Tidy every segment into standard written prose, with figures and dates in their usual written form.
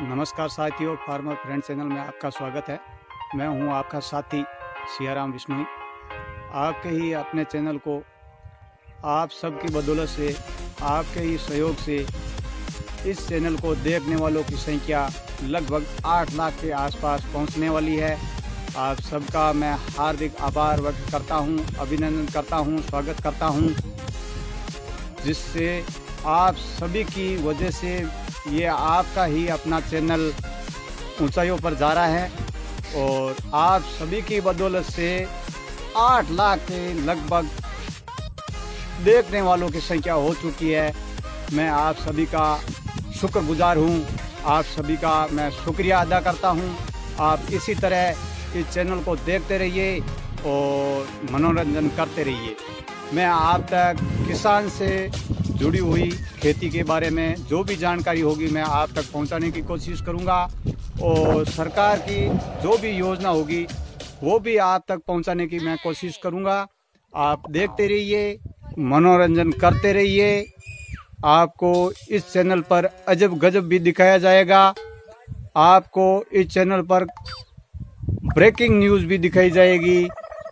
नमस्कार साथियों, farmer friend channel में आपका स्वागत है। मैं हूं आपका साथी सियाराम विश्नोई। आपके ही अपने चैनल को आप सबकी बदौलत से, आपके ही सहयोग से इस चैनल को देखने वालों की संख्या लगभग 8 लाख के आसपास पहुंचने वाली है। आप सबका मैं हार्दिक आभार व्यक्त करता हूं, अभिनंदन करता हूं, स्वागत करता हूं, जिससे आप सभी की वजह से ये आपका ही अपना चैनल ऊंचाइयों पर जा रहा है और आप सभी की बदौलत से 8 लाख के लगभग देखने वालों की संख्या हो चुकी है। मैं आप सभी का शुक्रगुजार हूँ, आप सभी का मैं शुक्रिया अदा करता हूँ। आप इसी तरह इस चैनल को देखते रहिए और मनोरंजन करते रहिए। मैं आप तक किसान से जुड़ी हुई खेती के बारे में जो भी जानकारी होगी मैं आप तक पहुंचाने की कोशिश करूंगा और सरकार की जो भी योजना होगी वो भी आप तक पहुंचाने की मैं कोशिश करूंगा। आप देखते रहिए, मनोरंजन करते रहिए। आपको इस चैनल पर अजब गजब भी दिखाया जाएगा। आपको इस चैनल पर ब्रेकिंग न्यूज़ भी दिखाई जाएगी।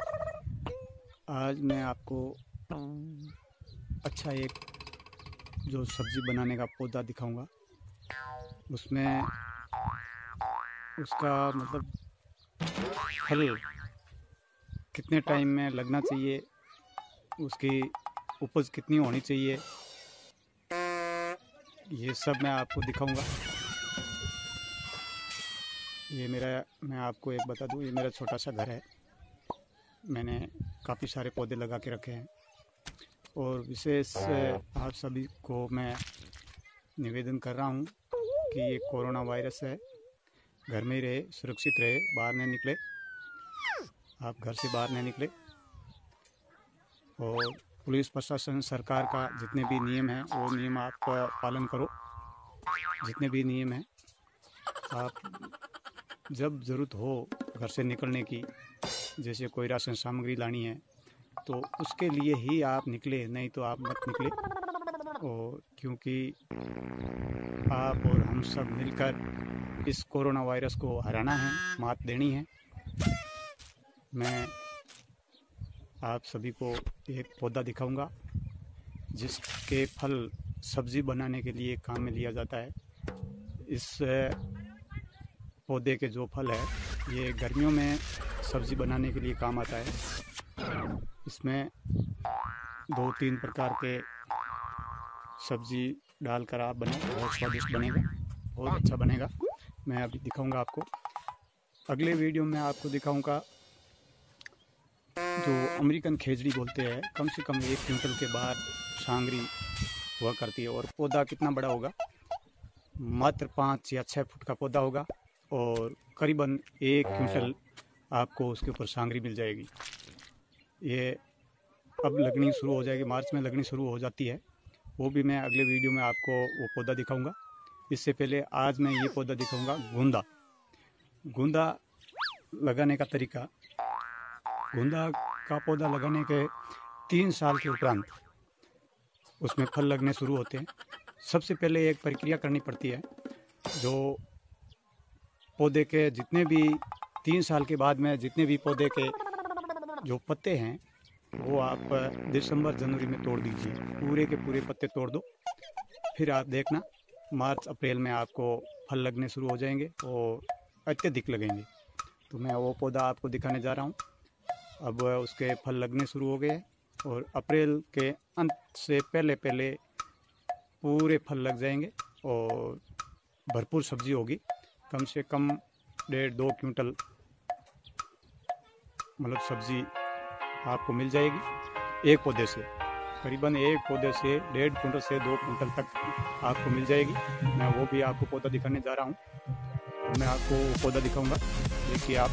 आज मैं आपको अच्छा एक जो सब्जी बनाने का पौधा दिखाऊंगा। उसमें उसका मतलब फल कितने टाइम में लगना चाहिए, उसकी उपज कितनी होनी चाहिए, ये सब मैं आपको दिखाऊंगा। मैं आपको एक बता दूं, ये मेरा छोटा सा घर है। मैंने काफ़ी सारे पौधे लगा के रखे हैं और विशेष आप सभी को मैं निवेदन कर रहा हूं कि ये कोरोना वायरस है, घर में ही रहे, सुरक्षित रहे, बाहर नहीं निकले। आप घर से बाहर नहीं निकले और पुलिस प्रशासन, सरकार का जितने भी नियम हैं वो नियम आप पालन करो। जितने भी नियम हैं, आप जब ज़रूरत हो घर से निकलने की, जैसे कोई राशन सामग्री लानी है तो उसके लिए ही आप निकले, नहीं तो आप मत निकले। और क्योंकि आप और हम सब मिलकर इस कोरोना वायरस को हराना है, मात देनी है। मैं आप सभी को एक पौधा दिखाऊंगा जिसके फल सब्जी बनाने के लिए काम में लिया जाता है। इस पौधे के जो फल है ये गर्मियों में सब्जी बनाने के लिए काम आता है। इसमें 2-3 प्रकार के सब्जी डालकर आप बनाओ, बहुत स्वादिष्ट बनेगा, बहुत अच्छा बनेगा। मैं अभी दिखाऊंगा आपको। अगले वीडियो में आपको दिखाऊंगा जो अमेरिकन खेजड़ी बोलते हैं, कम से कम 1 क्विंटल के बाहर सांगरी हुआ करती है। और पौधा कितना बड़ा होगा, मात्र 5 या 6 फुट का पौधा होगा और करीबन 1 क्विंटल आपको उसके ऊपर सांगरी मिल जाएगी। ये अब लगनी शुरू हो जाएगी, मार्च में लगनी शुरू हो जाती है। वो भी मैं अगले वीडियो में आपको वो पौधा दिखाऊंगा। इससे पहले आज मैं ये पौधा दिखाऊंगा गुंदा। गुंदा लगाने का तरीका, गुंदा का पौधा लगाने के 3 साल के उपरांत उसमें फल लगने शुरू होते हैं। सबसे पहले एक प्रक्रिया करनी पड़ती है। जो पौधे के जितने भी 3 साल के बाद में जितने भी पौधे के जो पत्ते हैं वो आप दिसंबर जनवरी में तोड़ दीजिए, पूरे के पूरे पत्ते तोड़ दो। फिर आप देखना मार्च अप्रैल में आपको फल लगने शुरू हो जाएंगे और अत्यधिक लगेंगे। तो मैं वो पौधा आपको दिखाने जा रहा हूँ। अब उसके फल लगने शुरू हो गए और अप्रैल के अंत से पहले पहले पूरे फल लग जाएंगे और भरपूर सब्जी होगी। कम से कम 1.5-2 क्विंटल मतलब सब्जी आपको मिल जाएगी एक पौधे से। करीबन एक पौधे से 1.5 क्विंटल से 2 क्विंटल तक आपको मिल जाएगी। मैं वो भी आपको पौधा दिखाने जा रहा हूँ। मैं आपको पौधा दिखाऊंगा, देखिए आप।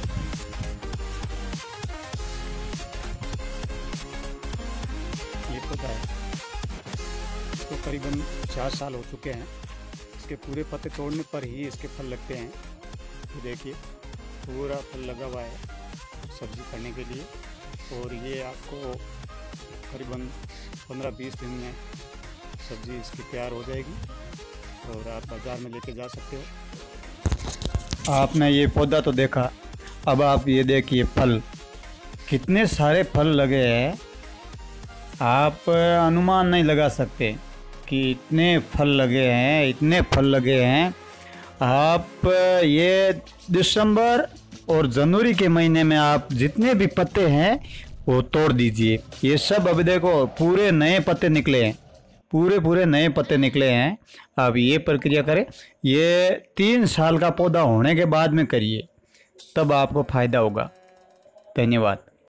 ये पौधा है, इसको करीबन 4 साल हो चुके हैं। इसके पूरे पत्ते तोड़ने पर ही इसके फल लगते हैं। तो देखिए पूरा फल लगा हुआ है सब्जी करने के लिए और ये आपको करीबन 15-20 दिन में सब्जी इसकी तैयार हो जाएगी। और आप बाज़ार में लेके जा सकते हो। आपने ये पौधा तो देखा, अब आप ये देखिए फल, कितने सारे फल लगे हैं। आप अनुमान नहीं लगा सकते कि इतने फल लगे हैं, इतने फल लगे हैं। आप ये दिसंबर और जनवरी के महीने में आप जितने भी पत्ते हैं वो तोड़ दीजिए। ये सब अभी देखो पूरे नए पत्ते निकले हैं, पूरे नए पत्ते निकले हैं। आप ये प्रक्रिया करें, ये 3 साल का पौधा होने के बाद में करिए, तब आपको फ़ायदा होगा। धन्यवाद।